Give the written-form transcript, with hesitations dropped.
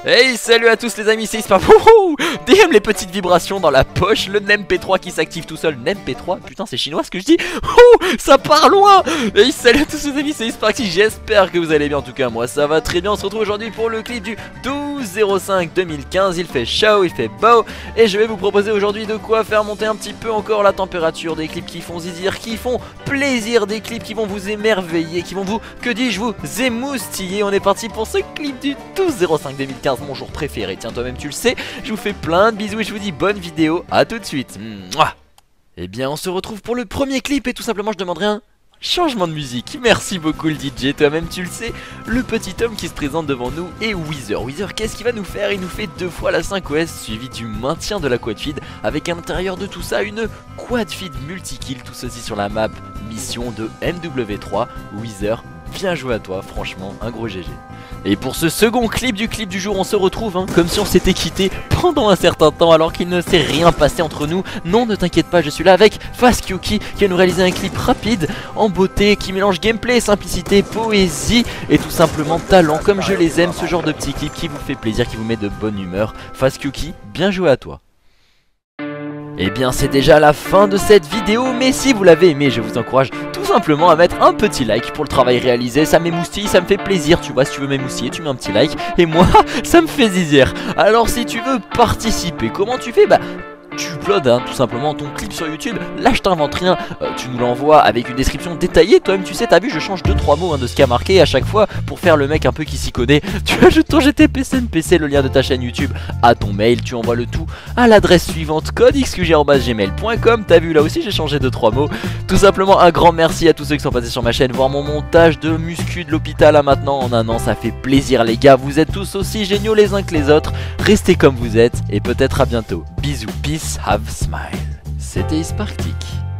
Hey, salut à tous les amis, c'est Ispa. DM les petites vibrations dans la poche, le NEMP3 qui s'active tout seul. NEMP3, putain c'est chinois ce que je dis. Ça part loin. Hey, salut à tous les amis, c'est Isparky. J'espère que vous allez bien, en tout cas moi ça va très bien. On se retrouve aujourd'hui pour le clip du 12/05/2015. Il fait chaud, il fait beau. Et je vais vous proposer aujourd'hui de quoi faire monter un petit peu encore la température. Des clips qui font zizir, qui font plaisir. Des clips qui vont vous émerveiller, qui vont vous, que dis-je, vous émoustiller. On est parti pour ce clip du 12/05/2015, mon jour préféré. Tiens, toi-même tu le sais. Je vous fais plein de bisous et je vous dis bonne vidéo. À tout de suite. Mouah. Eh bien, on se retrouve pour le premier clip et tout simplement je demanderai un changement de musique. Merci beaucoup le DJ, toi-même tu le sais. Le petit homme qui se présente devant nous est Weezer. Weezer, qu'est-ce qu'il va nous faire? Il nous fait 2 fois la 5OS suivi du maintien de la quad feed, avec à l'intérieur de tout ça une quad feed multi-kill. Tout ceci sur la map mission de MW3. Weezer, bien joué à toi, franchement un gros GG. Et pour ce second clip du jour, on se retrouve comme si on s'était quitté pendant un certain temps alors qu'il ne s'est rien passé entre nous. Non, ne t'inquiète pas, je suis là avec Fastkyuki qui va nous réaliser un clip rapide, en beauté, qui mélange gameplay, simplicité, poésie et tout simplement talent, comme je les aime, ce genre de petit clip qui vous fait plaisir, qui vous met de bonne humeur. Fastkyuki, bien joué à toi. Et bien c'est déjà la fin de cette vidéo, mais si vous l'avez aimé, je vous encourage tout simplement à mettre un petit like pour le travail réalisé. Ça m'émoustille, ça me fait plaisir, tu vois. Si tu veux m'émoustiller, tu mets un petit like et moi ça me fait zizir. Alors si tu veux participer, comment tu fais? Tu uploades tout simplement ton clip sur YouTube. Là je t'invente rien, tu nous l'envoies avec une description détaillée. Toi-même tu sais, t'as vu, je change 2-3 mots de ce qui a marqué à chaque fois pour faire le mec un peu qui s'y connaît. Tu ajoutes ton GTPC NPC, le lien de ta chaîne YouTube à ton mail. Tu envoies le tout à l'adresse suivante, codexqg@gmail.com. T'as vu, là aussi j'ai changé 2-3 mots. Tout simplement un grand merci à tous ceux qui sont passés sur ma chaîne voir mon montage de muscu de l'hôpital à maintenant en un an. Ça fait plaisir les gars, vous êtes tous aussi géniaux les uns que les autres. Restez comme vous êtes et peut-être à bientôt. Bisous, peace, have smile. C'était Isparky.